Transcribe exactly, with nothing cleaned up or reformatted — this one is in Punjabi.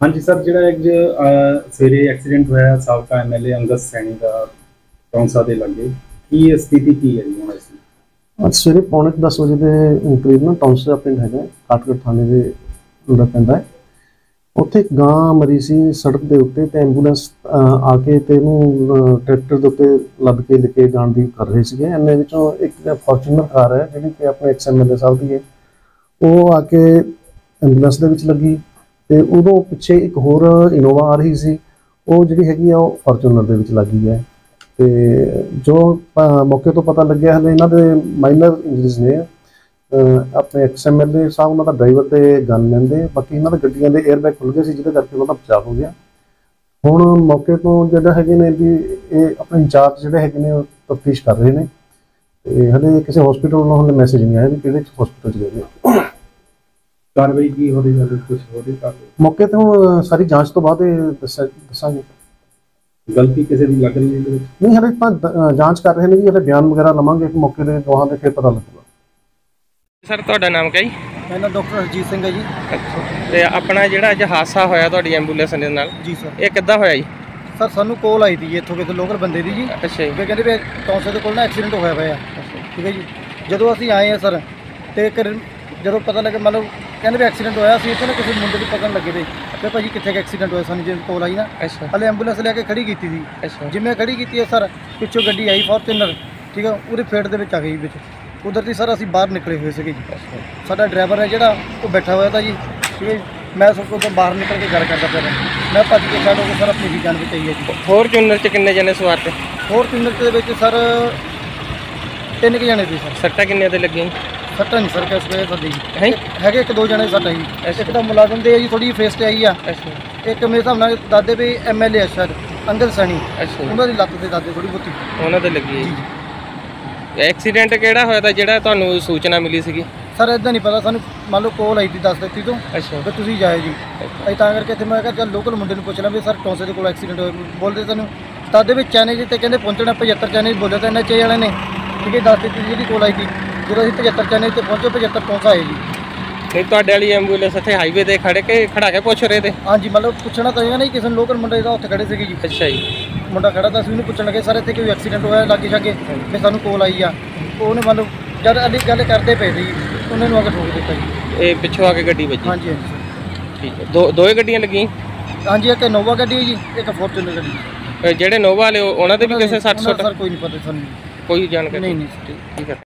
हाँ जी सर, जो एक सवेरे एक्सीडेंट होया साबका M L A Angad Saini का टौंसा के लागे की स्थिति की है जी हुण इसदी? ਅੱਜ ਸਵੇਰੇ ਪੌਣੇ ਕੁ ਦਸ ਵਜੇ ਦੇ ਕਰੀਬ ਨਾ ਟੌਂਸੇ ਦਾ ਪਿੰਡ ਹੈਗਾ ਕਾਟਗੜ ਥਾਣੇ ਦੇ ਅੰਦਰ ਪੈਂਦਾ ਹੈ। ਉੱਥੇ ਇੱਕ ਗਾਂ ਮਰੀ ਸੀ ਸੜਕ ਦੇ ਉੱਤੇ ਤੇ ਐਂਬੂਲੈਂਸ ਆ ਕੇ ਤੇ ਇਹਨੂੰ ਟਰੈਕਟਰ ਦੇ ਉੱਤੇ ਲੱਦ ਕੇ ਲੈ ਕੇ ਜਾਣ ਦੀ ਕਰ ਰਹੇ ਸੀਗੇ। ਇੰਨੇ ਵਿੱਚੋਂ ਇੱਕ ਫੋਰਚੂਨਰ ਕਾਰ ਹੈ ਜਿਹੜੀ ਕਿ ਆਪਣੇ ਐਕਸ ਐਮ ਐਲ ਏ ਸਾਹਿਬ ਦੀ ਹੈ, ਉਹ ਆ ਕੇ ਐਂਬੂਲੈਂਸ ਦੇ ਵਿੱਚ ਲੱਗੀ ਤੇ ਉਦੋਂ ਪਿੱਛੇ ਇੱਕ ਹੋਰ ਇਨੋਵਾ ਆ ਰਹੀ ਸੀ, ਉਹ ਜਿਹੜੀ ਹੈਗੀ ਆ ਉਹ ਫੋਰਚੂਨਰ ਦੇ ਵਿੱਚ ਲੱਗੀ ਹੈ। ਤੇ ਜੋ ਮੌਕੇ ਤੋਂ ਪਤਾ ਲੱਗਿਆ ਹਲੇ ਇਹਨਾਂ ਦੇ ਮਾਈਨਰ ਇੰਜਰੀਜ਼ ਨੇ। ਆਪਣੇ ਐਕਸ ਐਮ ਐਲ ਏ ਸਾਹਿਬ ਉਹਨਾਂ ਦਾ ਡਰਾਈਵਰ ਤੇ ਗਨਮੈਨ ਦੇ, ਬਾਕੀ ਇਹਨਾਂ ਦੇ ਗੱਡੀਆਂ ਦੇ 에ਅਰ ਬੈਗ ਖੁੱਲ ਗਏ ਸੀ ਜਿਹਦੇ ਕਰਕੇ ਉਹਨਾਂ ਦਾ ਬਚਾਅ ਹੋ ਗਿਆ। ਹੁਣ ਮੌਕੇ ਤੋਂ ਜਿਹੜਾ ਹੈਗੇ ਨੇ ਵੀ ਇਹ ਆਪਣੇ ਇੰਚਾਰਜ ਜਿਹੜੇ ਹੈਗੇ ਨੇ ਉਹ ਤਫਤੀਸ਼ ਕਰ ਰਹੇ ਨੇ ਤੇ ਹਲੇ ਕਿਸੇ ਹਸਪੀਟਲ ਵੱਲੋਂ ਹਲੇ ਮੈਸੇਜ ਨਹੀਂ ਆਇਆ ਵੀ ਕਿਹੜੇ ਹਸਪੀਟਲ 'ਚ ਗਏ ਨੇ। ਕਾਰਵਾਈ ਕੀ ਹੋ ਰਹੀ ਹੈ, ਕੁਝ ਹੋ ਰਹੀ ਹੈ ਮੌਕੇ ਤੋਂ ਸਾਰੀ ਜਾਂਚ ਤੋਂ ਬਾਅਦ ਇਹ ਦੱਸਿਆ ਦੱਸਾਂਗੇ। ਗਲਤੀ ਕਿਸੇ ਦੀ ਲੱਗ ਰਹੀ ਹੈ ਇਹਦੇ ਵਿੱਚ? ਨਹੀਂ, ਹਲੇ ਤਾਂ ਜਾਂਚ ਕਰ ਰਹੇ ਨੇ ਜੀ, ਹਲੇ ਬਿਆਨ ਵਗੈਰਾ ਲਵਾਂਗੇ ਮੌਕੇ ਦੇ ਗਵਾਹਾਂ ਦੇ, ਫਿਰ ਪਤਾ ਲੱਗੂਗਾ। ਸਰ ਤੁਹਾਡਾ ਨਾਮ ਕੀ ਹੈ ਜੀ? ਮੇਰਾ ਨਾਮ ਡਾਕਟਰ ਹਰਜੀਤ ਸਿੰਘ ਹੈ ਜੀ। ਅੱਛਾ, ਤੇ ਆਪਣਾ ਜਿਹੜਾ ਅੱਜ ਹਾਦਸਾ ਹੋਇਆ ਤੁਹਾਡੀ ਐਂਬੂਲੈਂਸ ਦੇ ਨਾਲ, ਜੀ ਸਰ, ਇਹ ਕਿੱਦਾਂ ਹੋਇਆ ਜੀ? ਸਰ ਸਾਨੂੰ ਕੋਲ ਆਈ ਸੀ ਜੀ ਇੱਥੋਂ ਕਿਸੇ ਲੋਕਲ ਬੰਦੇ ਦੀ ਜੀ। ਅੱਛਾ ਜੀ। ਵੀ ਕਹਿੰਦੇ ਵੀ ਟੌਂਸੇ ਦੇ ਕੋਲ ਨਾ ਐਕਸੀਡੈਂਟ ਹੋਇਆ ਹੋਇਆ। ਠੀਕ ਹੈ ਜੀ। ਜਦੋਂ ਅਸੀਂ ਆਏ ਆ ਸਰ ਤੇ ਇੱਕ ਜਦੋਂ ਪਤਾ ਲੱਗਾ ਮਤਲਬ ਕਹਿੰਦੇ ਵੀ ਐਕਸੀਡੈਂਟ ਹੋਇਆ, ਅਸੀਂ ਇੱਥੇ ਨਾ ਕਿਸੇ ਮੁੰਡੇ ਨੂੰ ਪਕੜਨ ਲੱਗੇ ਤੇ ਤੇ ਭਾਜੀ ਕਿੱਥੇ ਕਿ ਐਕਸੀਡੈਂਟ ਹੋਇਆ, ਸਾਨੂੰ ਜੇ ਕੋਲ ਆਈ ਨਾ। ਅੱਛਾ। ਹਲੇ ਐਂਬੂਲੈਂਸ ਲੈ ਕੇ ਖੜੀ ਕੀਤੀ ਸੀ। ਅੱਛਾ। ਜਿਵੇਂ ਖੜੀ ਕੀਤੀ ਹੈ ਸਰ, ਪਿੱਛੋਂ ਗੱਡੀ ਆਈ ਫੋਰਚੂਨਰ, ਠੀਕ ਹੈ, ਉਹਦੇ ਫੇਟ ਦੇ ਵਿੱਚ ਆ ਗਈ ਵਿੱਚ। ਕੁਦਰਤੀ ਸਰ ਅਸੀਂ ਬਾਹਰ ਨਿਕਲੇ ਹੋਏ ਸੀਗੇ ਜੀ। ਸਾਡਾ ਡਰਾਈਵਰ ਹੈ ਜਿਹੜਾ ਉਹ ਬੈਠਾ ਹੋਇਆ ਤਾਂ ਜੀ। ਠੀਕ ਹੈ, ਮੈਂ ਸਭ ਤੋਂ ਬਾਹਰ ਨਿਕਲ ਕੇ ਗੱਲ ਕਰਦਾ ਪਿਆ, ਮੈਂ ਭੱਜ ਕੇ ਸਾਈਡ ਹੋ ਕੇ ਸਰ ਆਪਣੀ ਵੀ ਜਾਨ ਬਚਾਈ ਹੈ ਜੀ। ਫੋਰਚੂਨਰ 'ਚ ਕਿੰਨੇ ਜਣੇ ਸਵਾਰ ਤੇ? ਫੋਰਚੂਨਰ ਦੇ ਵਿੱਚ ਸਰ ਤਿੰਨ ਕੁ ਜਣੇ ਸੀ ਸਰ। ਸੱਟਾਂ ਕਿੰਨੀਆਂ ਤੇ ਲੱਗੀਆਂ? ਸੱਟਾਂ ਨਹੀਂ ਸਰ ਕਿਸ ਵੇ ਸਾਡੀ ਹੈ ਹੈਗੇ ਇੱਕ ਦੋ ਜਣੇ ਸੱਟ ਆਈ। ਇੱਕ ਤਾਂ ਮੁਲਾਜ਼ਮ ਦੇ ਜੀ ਥੋੜੀ ਫੇਸ ਤੇ ਆਈ ਆ। ਅੱਛਾ। ਇੱਕ ਮੇਰੇ ਹਿਸਾਬ ਨਾਲ ਦਾਦੇ ਵੀ ਐਮ ਐਲ ਏ ਆ ਸ਼ਾਇਦ ਅੰਗਦ ਸੈਣੀ, ਅੱਛਾ, ਉਹਨਾਂ ਦੀ ਲੱਤ ਤੇ ਦਾਦੇ ਥੋੜੀ ਬਹੁਤੀ ਉਹਨਾਂ ਤੇ ਲੱਗੀ ਹੈ ਜੀ। ਐਕਸੀਡੈਂਟ ਕਿਹੜਾ ਹੋਇਆ ਤਾਂ ਜਿਹੜਾ ਤੁਹਾਨੂੰ ਸੂਚਨਾ ਮਿਲੀ ਸੀਗੀ? ਸਰ ਇਦਾਂ ਨਹੀਂ ਪਤਾ ਸਾਨੂੰ, ਮੰਨ ਲਓ ਕੋਲ ਆਈ ਸੀ ਦਸ ਦਿੱਤੀ ਤੋਂ ਅੱਛਾ। ਵੀ ਤੁਸੀਂ ਜਾਇਓ ਜੀ। ਅਸੀਂ ਤਾਂ ਕਰਕੇ ਇੱਥੇ ਮੈਂ ਕਿਹਾ ਚੱਲ ਲੋਕਲ ਮੁੰਡੇ ਨੂੰ ਪੁੱਛ ਲਾਂ ਵੀ ਸਰ ਟੌਂਸੇ ਦੇ ਕੋਲ ਐਕਸੀਡੈਂਟ ਹੋਇਆ। ਬੋਲਦੇ ਸਾਨੂੰ ਦਾਦੇ ਵਿੱਚ ਚੈਨੇਜ ਤੇ ਕਹਿੰਦੇ ਪਹੁੰਚਣਾ ਪਝੱਤਰ ਚੈਨੇਜ ਬੋਲਿਆ ਤਾਂ ਐਨ ਐਚ ਏ ਵਾਲੇ ਨੇ। ਠੀਕ ਹੈ, ਦਸ ਦਿੱਤੀ ਜਿਹੜੀ ਕੋਲ ਆਈ ਸੀ। ਜਦੋਂ ਅਸੀਂ ਪਝੱਤਰ ਚੈਨੇਜ ਤੇ ਪਹੁੰਚੇ, ਪਝੱਤਰ ਟੌਂਸਾ ਆਏ ਜੀ। ਨਹੀਂ, ਤੁਹਾਡੇ ਵਾਲੀ ਐਂਬੂਲੈਂਸ ਇੱਥੇ ਹਾਈਵੇ ਤੇ ਖੜੇ ਕੇ ਖੜਾ ਕੇ ਪੁੱਛ ਰਹੇ ਤੇ? ਹਾਂਜੀ, ਮਤਲਬ ਪੁੱਛਣਾ ਤਾਂ ਹੈਗਾ ਨਹੀਂ, ਕਿਸੇ ਨੂੰ ਲੋਕਲ ਮੁੰਡੇ ਦਾ ਉੱਥੇ ਖੜੇ ਸੀਗੇ ਜੀ। ਅੱਛਾ ਜੀ। ਮੁੰਡਾ ਖੜਾ ਤਾਂ ਅਸੀਂ ਉਹਨੂੰ ਪੁੱਛਣ ਲੱਗੇ ਸਰ ਇੱਥੇ ਕੋਈ ਐਕਸੀਡੈਂਟ ਹੋਇਆ ਲਾਗੇ ਛਾਗੇ, ਫਿਰ ਸਾਨੂੰ ਕੋਲ ਆਈ ਆ। ਉਹਨੇ ਮਤਲਬ ਜਦ ਅਲੀ ਗੱਲ ਕਰਦੇ ਪਏ ਸੀ ਉਹਨਾਂ ਨੂੰ ਆ ਕੇ ਠੋਕ ਦਿੱਤਾ ਜੀ। ਇਹ ਪਿੱਛੋਂ ਆ ਕੇ ਗੱਡੀ ਵੱਜੀ? ਹਾਂਜੀ ਹਾਂਜੀ ਸਰ। ਠੀਕ ਹੈ। ਦੋ ਦੋਏ ਗੱਡੀਆਂ ਲੱਗੀਆਂ? ਹਾਂਜੀ, ਇੱਕ ਨੋਵਾ ਗੱਡੀ ਹੈ ਜੀ, ਇੱਕ ਫੋਰਚੂਨਰ ਗੱਡੀ। ਜਿਹੜੇ ਨੋਵਾ ਵਾਲੇ ਉਹਨਾਂ ਦੇ ਵੀ ਕਿਸੇ ਸੱਟ ਸੁੱਟ? ਸਰ ਕੋਈ ਨਹੀਂ ਪਤਾ ਸਾਨੂੰ, ਕੋਈ ਜਾਣਕਾਰੀ ਨਹੀਂ ਨਹੀਂ। ਠੀਕ ਹੈ।